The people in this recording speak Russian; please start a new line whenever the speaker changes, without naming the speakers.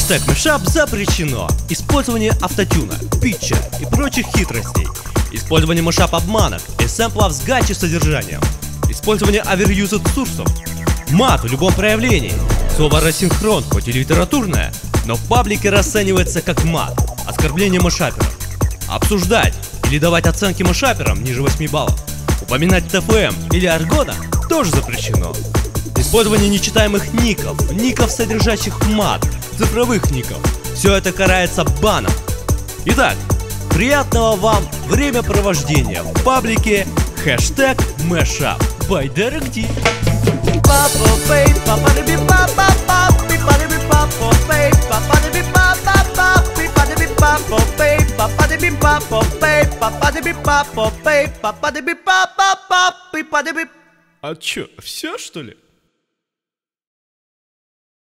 Хэштег Mashup запрещено. Использование автотюна, питча и прочих хитростей. Использование машап-обманок и сэмплов с гачи содержанием. Использование оверюзед ресурсов. Мат в любом проявлении. Слово рассинхрон, хоть и литературное, но в паблике расценивается как мат, оскорбление машаперов. Обсуждать или давать оценки машаперам ниже 8 баллов. Упоминать ТФМ или аргона тоже запрещено. Использование нечитаемых ников, содержащих мат, цифровых ников. Все это карается баном. Итак, приятного вам времяпровождения в паблике хэштег Mashup by Derek D. А чё, все что ли?